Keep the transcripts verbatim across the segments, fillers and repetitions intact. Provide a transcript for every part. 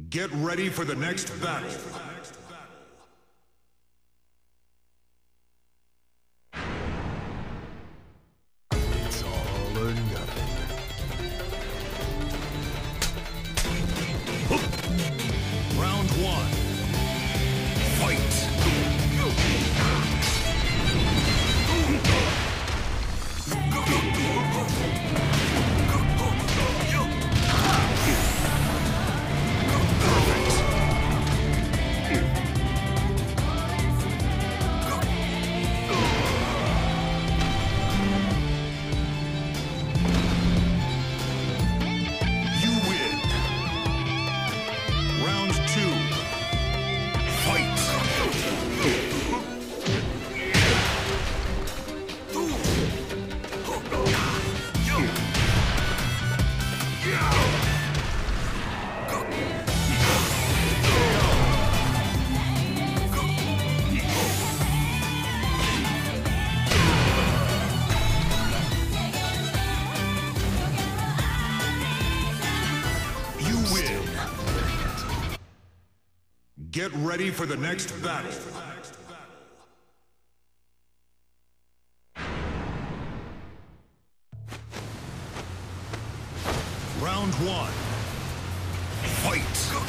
Get ready for the next battle. It's all or nothing. Round one. Fight! Get ready for the next battle. Round one. Fight!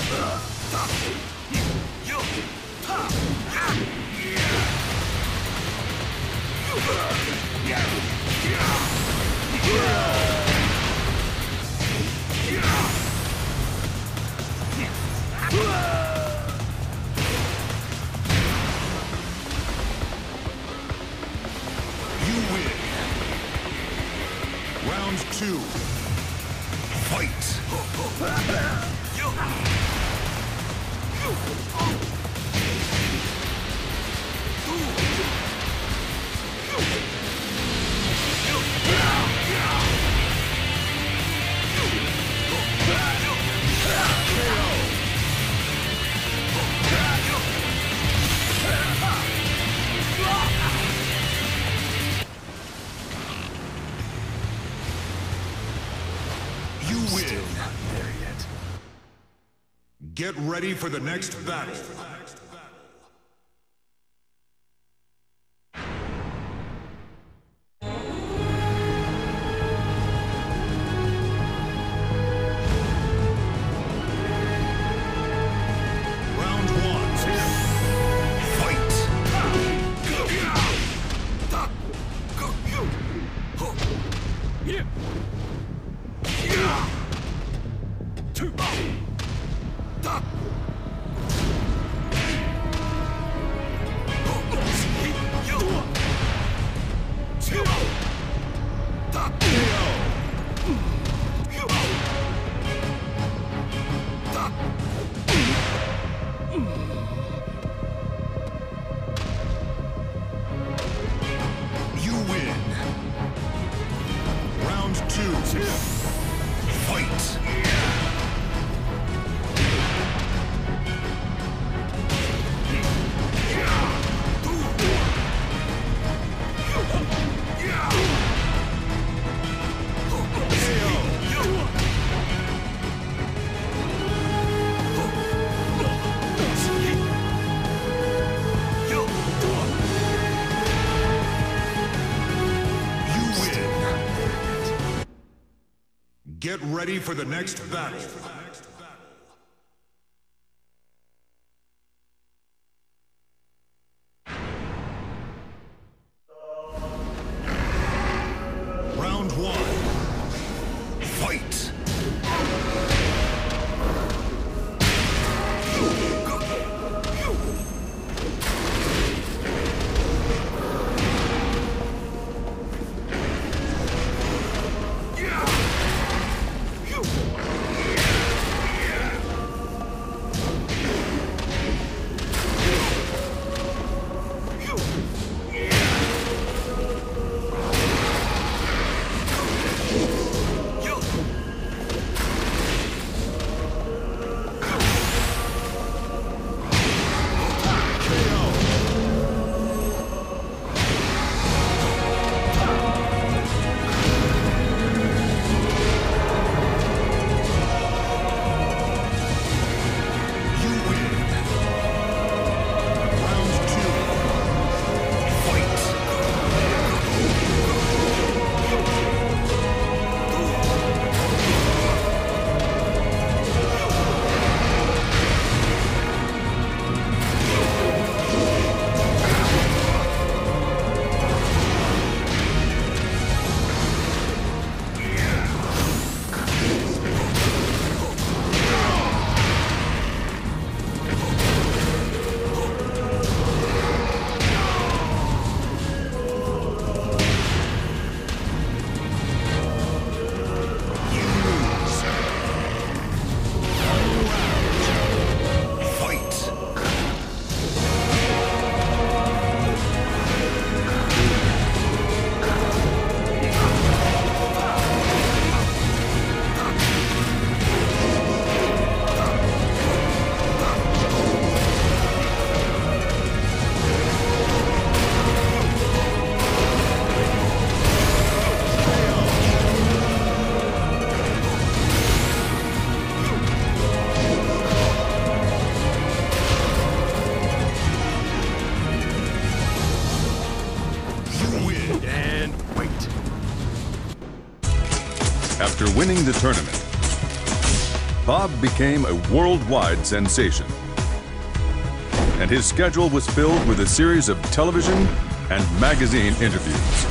Round two. Fight! You win. Still not there yet. Get ready for the next battle. Round one. Fight! Yeah. Two. You win. Round two. Fight! Get ready for the next battle. Round one. Fight! After winning the tournament, Bob became a worldwide sensation. And his schedule was filled with a series of television and magazine interviews.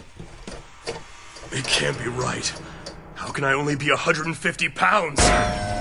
It can't be right. How can I only be one hundred fifty pounds?